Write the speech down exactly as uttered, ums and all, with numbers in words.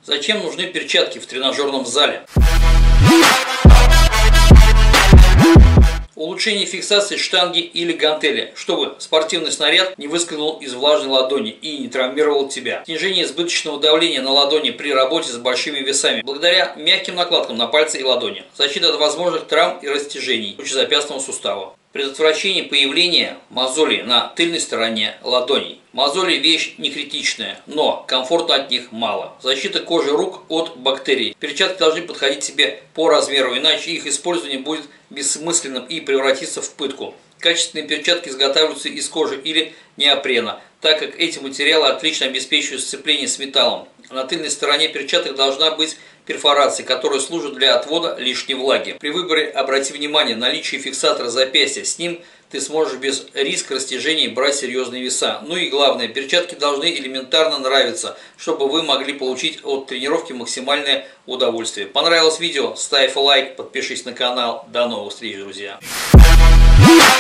Зачем нужны перчатки в тренажерном зале? Улучшение фиксации штанги или гантели, чтобы спортивный снаряд не выскользнул из влажной ладони и не травмировал тебя. Снижение избыточного давления на ладони при работе с большими весами, благодаря мягким накладкам на пальцы и ладони. Защита от возможных травм и растяжений лучезапястного сустава. Предотвращение появления мозолей на тыльной стороне ладоней. Мозоли – вещь не критичная, но комфорта от них мало. Защита кожи рук от бактерий. Перчатки должны подходить себе по размеру, иначе их использование будет бессмысленным и превратится в пытку. Качественные перчатки изготавливаются из кожи или неопрена, так как эти материалы отлично обеспечивают сцепление с металлом. На тыльной стороне перчаток должна быть перфорация, которая служит для отвода лишней влаги. При выборе обрати внимание на наличие фиксатора запястья. С ним ты сможешь без риска растяжений брать серьезные веса. Ну и главное, перчатки должны элементарно нравиться, чтобы вы могли получить от тренировки максимальное удовольствие. Понравилось видео? Ставь лайк, подпишись на канал. До новых встреч, друзья!